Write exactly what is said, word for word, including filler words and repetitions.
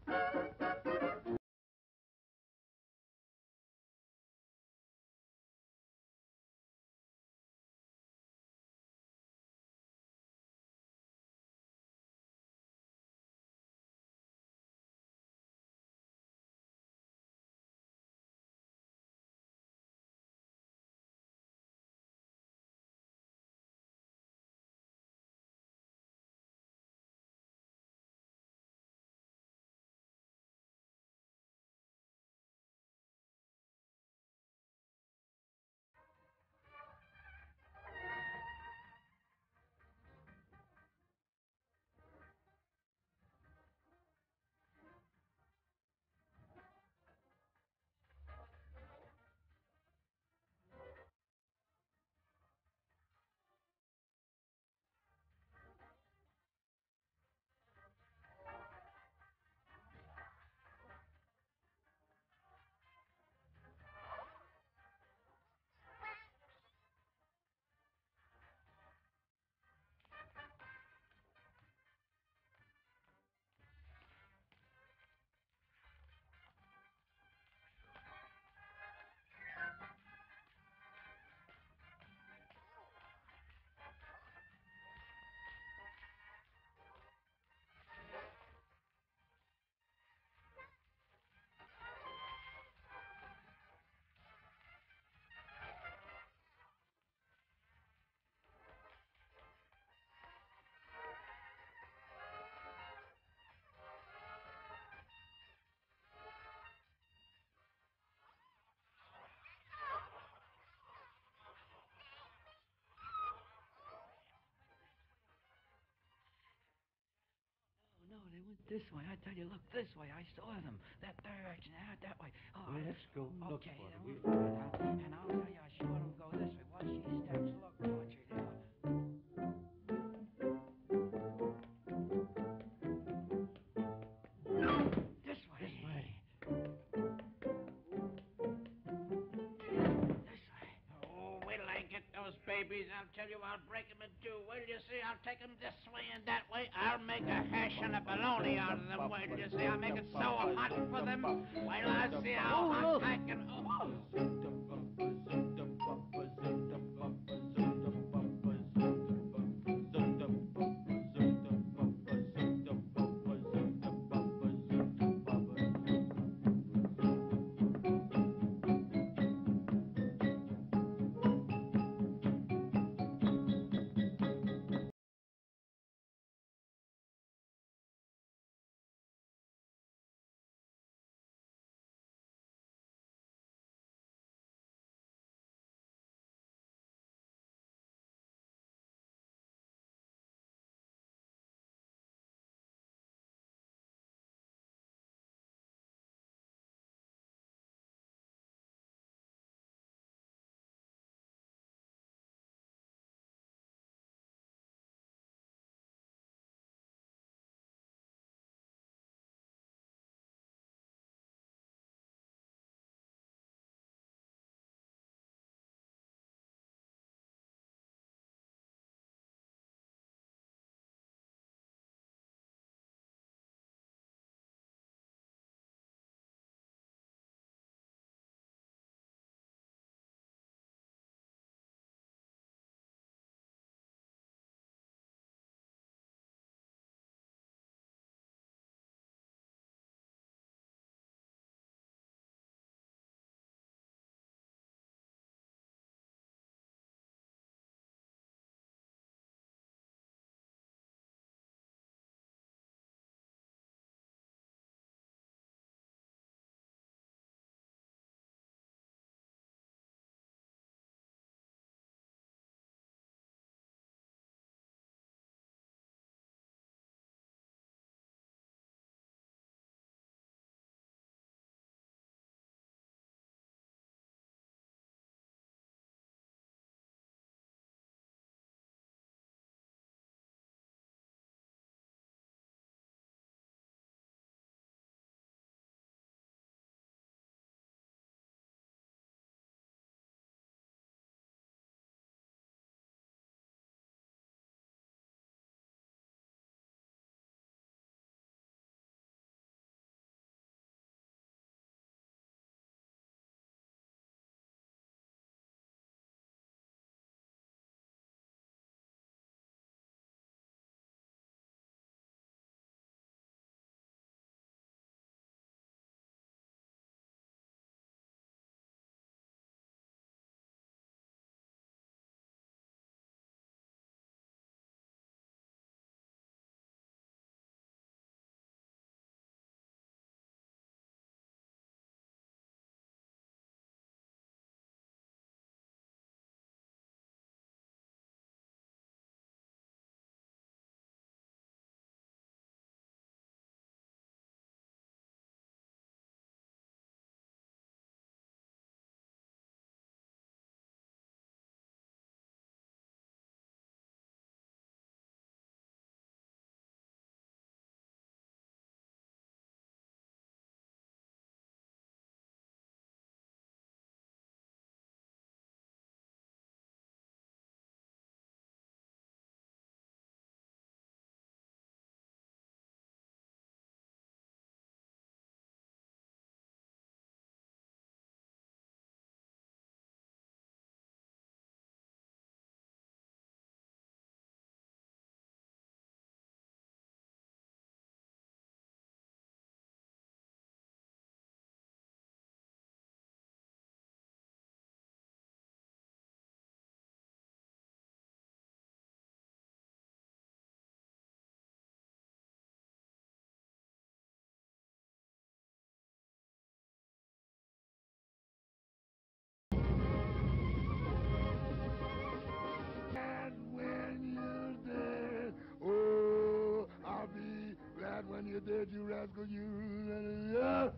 No, they went this way. I tell you, look this way. I saw them. That direction, out that way. Oh, Well, let's go look okay, for then them. we'll We- find out. And I'll tell you, I saw them go this way. Watch these steps. Look, watch her now. This way. This way. This way. Oh, wait till I get those babies. I'll tell you, I'll break 'em in two. Wait till you see, I'll take 'em this way and that way. I'll make a hash and a bologna out of them. Wait till you see, I'll make it so hot for them. Wait till I see how hot I can... you're dead, you rascal, you.